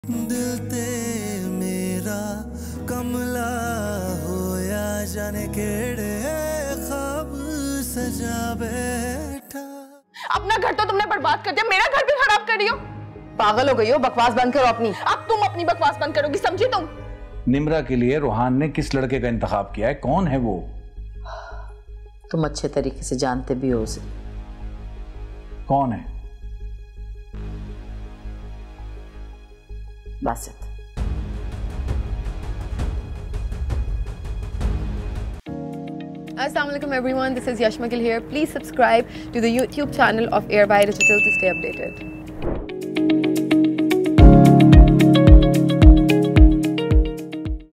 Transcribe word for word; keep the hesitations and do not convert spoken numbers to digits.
दिल ते मेरा कमला होया जाने केड़े ख्वाब सजा बैठा। अपना घर तो तुमने बर्बाद कर दिया, मेरा घर भी खराब कर रही हो। पागल हो गई हो, बकवास बंद करो अपनी। अब तुम अपनी बकवास बंद करोगी, समझी तुम? निम्रा के लिए रूहान ने किस लड़के का इंतखाब किया है? कौन है वो? तुम अच्छे तरीके से जानते भी हो उसे। कौन है? Basit. Assalamu alaikum everyone, this is Yashmakil here. Please subscribe to the YouTube channel of Airby Digital to stay updated.